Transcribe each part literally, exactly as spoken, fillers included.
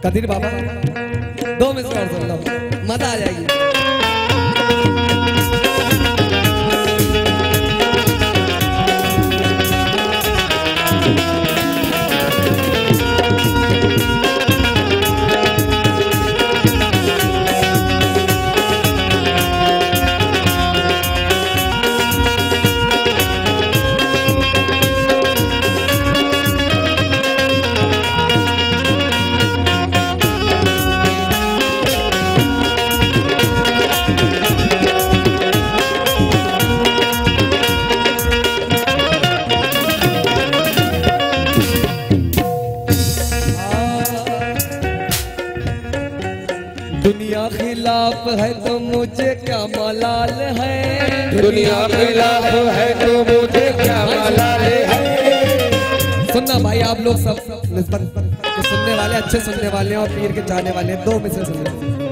कदीर बाबा दो मिसरा और सुन लो, मजा आ जाएगी। दुनिया खिलाफ है तो मुझे क्या मलाल है, दुनिया खिलाफ है तो मुझे क्या मलाल है। सुनना भाई आप लोग सब तो सुनने वाले अच्छे सुनने वाले हैं और पीर के चाहने वाले हैं, दो में से सुनना।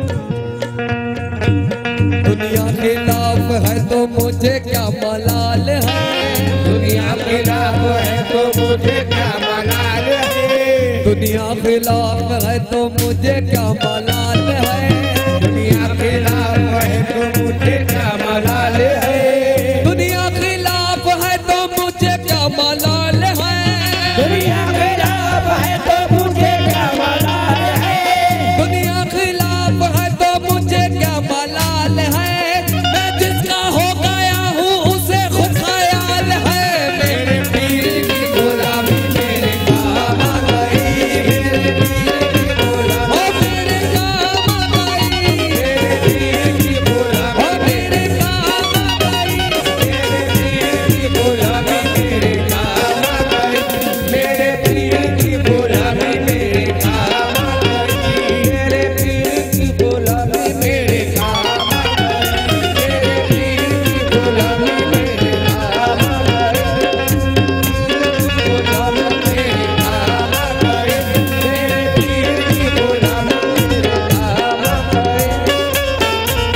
दुनिया खिलाफ है तो मुझे क्या मलाल है, दुनिया खिलाफ है तो मुझे क्या मलाल है। दुनिया खिलाफ है तो मुझे क्या मलाल है, दुनिया खिलाफ है तो मुझे क्या मलाल है। दुनिया खिलाफ है तो मुझे क्या मलाल है, दुनिया खिलाफ है तो मुझे क्या मलाल है। दुनिया खिलाफ है तो मुझे क्या मलाल है। मैं जिसका हो गया हूँ उसे खुद ख्याल है। मेरे पीर की गुलामी मेरे काम आ गई, मेरे पीर की गुलामी ओ मेरे काम आ गई, मेरे पीर की गुलामी ओ मेरे काम आ गई, मेरे पीर की गुलामी मेरे काम आ गई, मेरे पीर की गुलामी मेरे काम आ गई, मेरे पीर की गुलामी मेरे काम आ गई, मेरे पीर की गुलामी मेरे काम आ गई, गुलामी मेरे काम आ गई, मेरे पीर की गुलामी मेरे काम आ गई।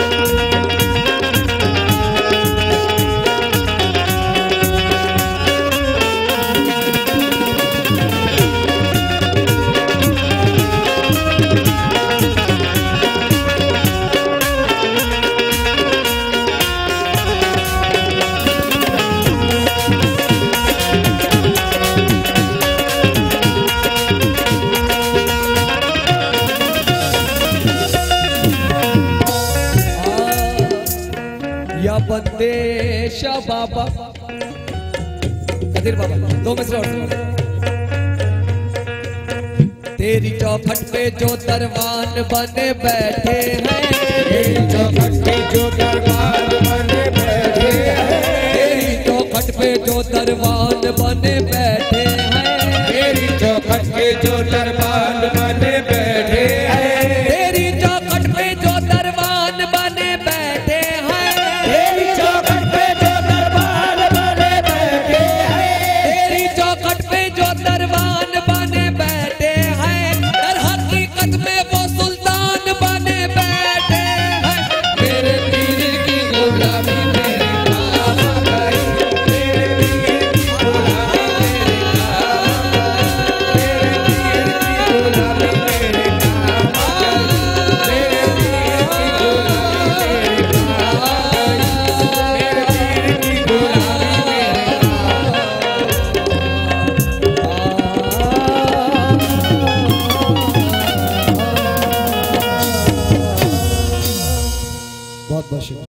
या बंदे शाह बाबा कदीर बाबा दो मिसरा और सुनो। तेरी चौखट पे जो दरबान बने बैठे हैं, तेरी चौखट पे जो दरबार बने बैठे हैं, तेरी चौखट पे जो दरबान बने बैठे हैं, तेरी चौखट पे जो दरबार बने बैठे हैं, तेरी चौखट पे जो दरबान बने बैठे हैं, तेरी चौखट पे जो दरबार बने बैठे हैं, तेरी चौखट पे जो दरबान बने बैठे हैं, दर हकीकत में वो सुल्तान बने बैठे हैं। मेरे पीर की गुलामी मेरे काम आ गई, मेरे पीर की गुलामी मेरे काम आ गई, मेरे पीर की गुलामी मेरे काम आ गई, मेरे पीर की गुलामी मेरे काम आ गई, मेरे पीर की गुलामी मेरे बहुत बहुत शुक्रिया।